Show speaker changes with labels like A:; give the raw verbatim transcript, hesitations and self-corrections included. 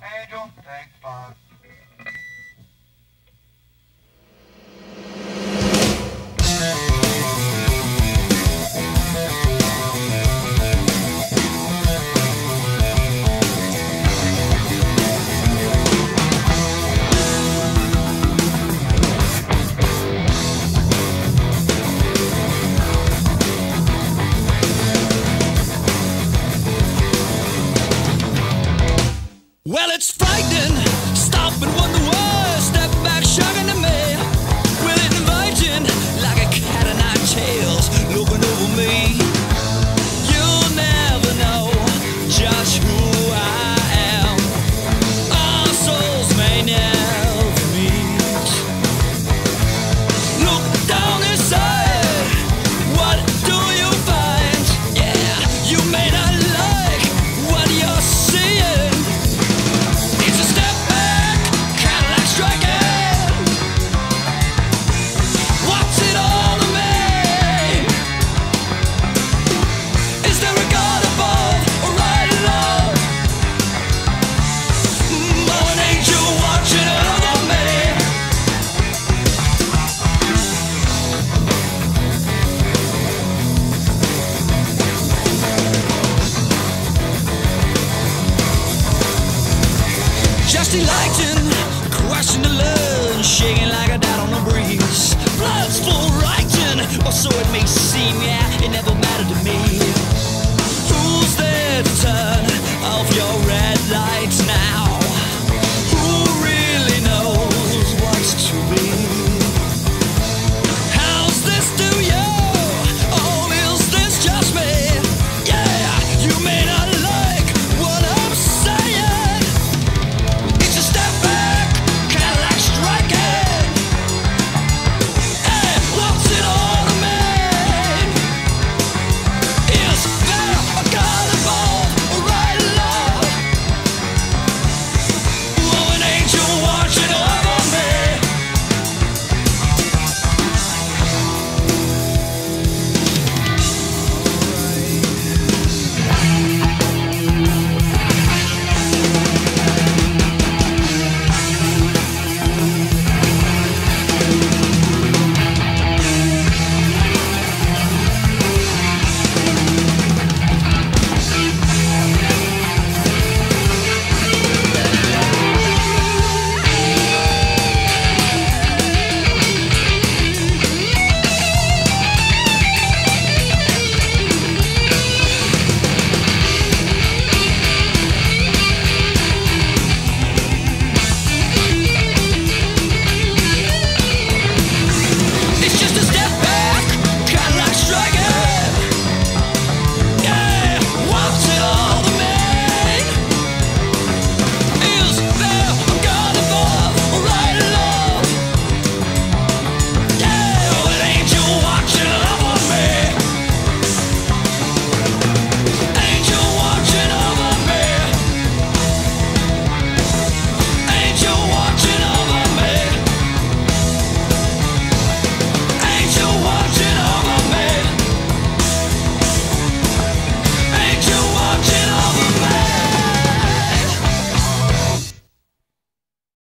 A: Angel, take five.
B: Well, it's frightening. Stop and wonder why. Step back, shocking to me. Will it inviting like a cat o' nine tails looking over me? You'll never know just who I am. Our souls may never meet. Look down inside. What do you find? Yeah, you may not like what you're seeing. Just electing, crashing the lunch, shaking like a dad on a breeze. Blood's full writing, or so it may seem, yeah, it never mattered to me. Who's there?